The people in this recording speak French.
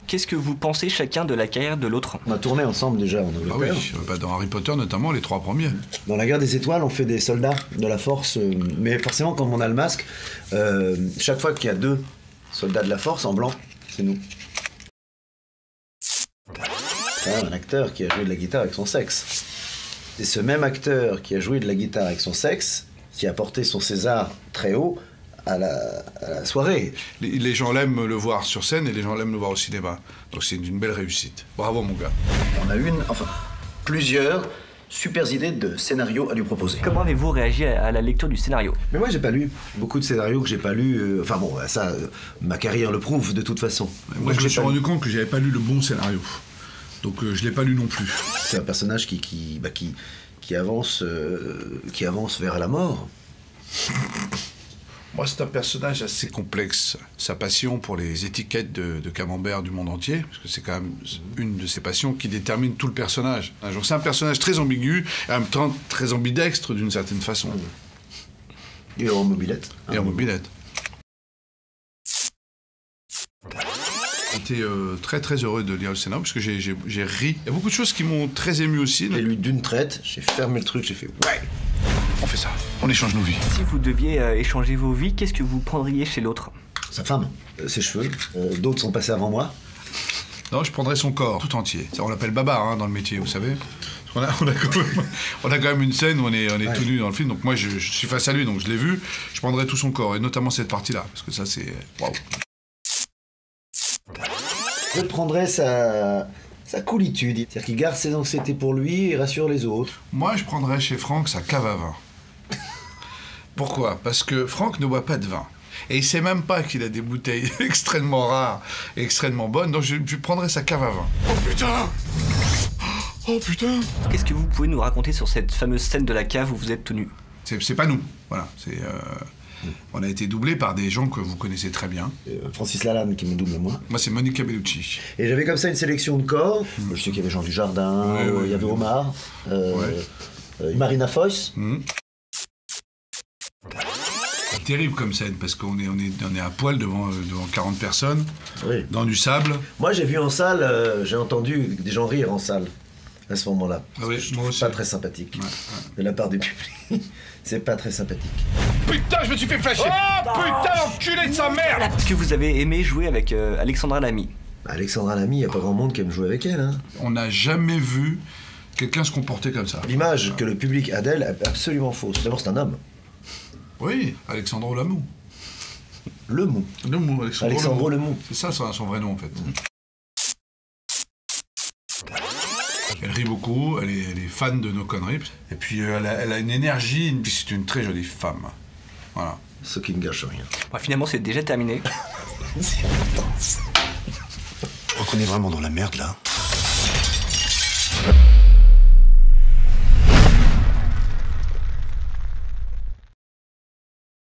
qu'est-ce que vous pensez chacun de la carrière de l'autre? On a tourné ensemble déjà en Angleterre. Ah oui, dans Harry Potter notamment, les 3 premiers. Dans la guerre des étoiles, on fait des soldats de la force, mais forcément, comme on a le masque, chaque fois qu'il y a 2 soldats de la force en blanc, c'est nous. C'est un acteur qui a joué de la guitare avec son sexe. C'est ce même acteur qui a joué de la guitare avec son sexe qui a porté son César très haut à la soirée. Les gens l'aiment le voir sur scène et les gens l'aiment le voir au cinéma. Donc c'est une belle réussite. Bravo mon gars. On a plusieurs super idées de scénarios à lui proposer. Comment avez-vous réagi à la lecture du scénario? Mais moi j'ai pas lu. Beaucoup de scénarios que j'ai pas lus. Ma carrière le prouve de toute façon. Moi je me suis rendu compte que j'avais pas lu le bon scénario. Donc je l'ai pas lu non plus. C'est un personnage qui avance vers la mort. Moi, c'est un personnage assez complexe. Sa passion pour les étiquettes de camembert du monde entier, parce que c'est quand même une de ses passions qui détermine tout le personnage. Donc c'est un personnage très ambigu, et en même temps très ambidextre d'une certaine façon. Et en mobilette. Et en mobilette. J'étais très très heureux de lire le scénario parce que j'ai ri. Il y a beaucoup de choses qui m'ont très ému aussi. J'ai lu d'une traite, j'ai fermé le truc, j'ai fait ouais. On fait ça, on échange nos vies. Si vous deviez échanger vos vies, qu'est-ce que vous prendriez chez l'autre? Sa femme, ses cheveux. D'autres sont passés avant moi. Non, je prendrais son corps tout entier. Ça, on l'appelle Baba dans le métier, vous savez. On a quand même une scène où on est tout nu dans le film. Donc moi, je suis face à lui, donc je l'ai vu. Je prendrais tout son corps, et notamment cette partie-là, parce que ça, c'est waouh. Je prendrais sa coolitude, c'est-à-dire qu'il garde ses anxiétés pour lui et rassure les autres. Moi, je prendrais chez Franck sa cave à vin. Pourquoi? Parce que Franck ne boit pas de vin. Et il sait même pas qu'il a des bouteilles extrêmement rares et extrêmement bonnes, donc je prendrais sa cave à vin. Oh putain! Oh putain! Qu'est-ce que vous pouvez nous raconter sur cette fameuse scène de la cave où vous êtes tout nu? C'est pas nous, voilà. On a été doublé par des gens que vous connaissez très bien. Francis Lalanne qui me double moi. Moi, c'est Monica Bellucci. Et j'avais comme ça une sélection de corps. Je sais qu'il y avait Jean Dujardin, il y avait Omar, Marina Foïs. C'est terrible comme scène, parce qu'on est à poil devant 40 personnes, dans du sable. Moi, j'ai vu en salle, j'ai entendu des gens rire en salle, à ce moment-là. Ah oui, moi aussi. Pas très sympathique, de la part du public. C'est pas très sympathique. Putain, je me suis fait flasher! Oh putain, l'enculé de sa mère! Est-ce que vous avez aimé jouer avec Alexandra Lamy? Alexandra Lamy, il n'y a pas grand monde qui aime jouer avec elle. Hein. On n'a jamais vu quelqu'un se comporter comme ça. L'image que le public a d'elle est absolument fausse. D'abord, c'est un homme. Oui, Alexandre Lemou. Lemou. Lemou, Alexandre Lemou. C'est ça son vrai nom en fait. Elle rit beaucoup, elle est fan de nos conneries. Et puis elle a une énergie, c'est une très jolie femme. Voilà. Ce qui ne gâche rien. Bon, finalement, c'est déjà terminé. Je crois qu'on est vraiment dans la merde là.